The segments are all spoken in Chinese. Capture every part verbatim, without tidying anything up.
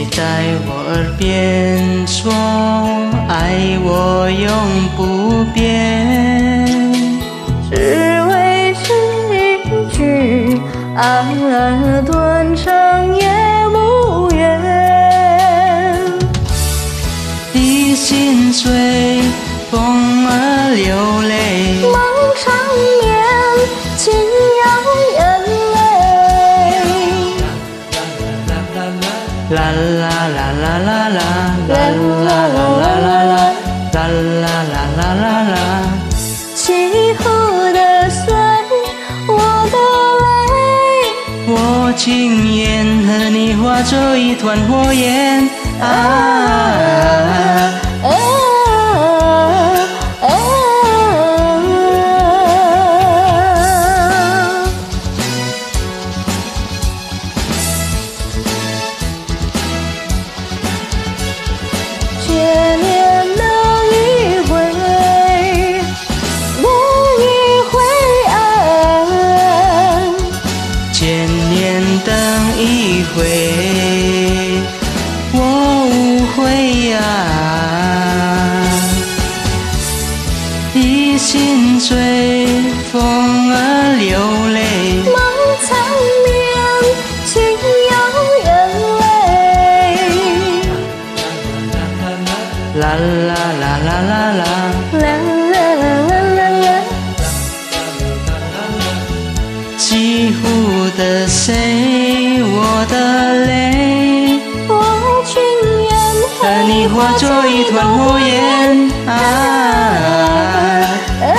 在我耳边说爱我永不变， 只为是一句啊，断肠也无缘。 你心随风儿流泪， 梦缠绵，轻摇眼泪。 啦啦啦啦啦啦，啦啦啦啦啦啦，啦啦啦啦啦啦。 西湖的水，我的泪， 我情愿和你化作一团火焰啊！ 啊啊千年等一回，等一回啊！ 千年等一回，我无悔啊！一心随风儿流泪， 梦缠绵，轻摇眼泪。 啦啦啦啦啦啦， 啦啦啦啦啦啦。 西湖的水，我的泪， 我情愿和你化作一团火焰啊！ 啊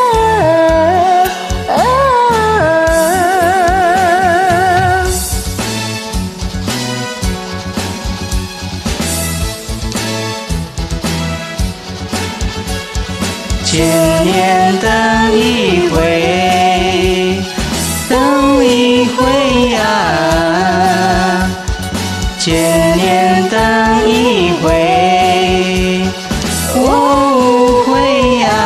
啊千年等一回，等一回呀，千年等一回，我无悔呀。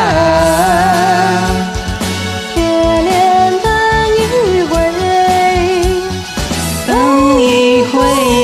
千年等一回， 等一回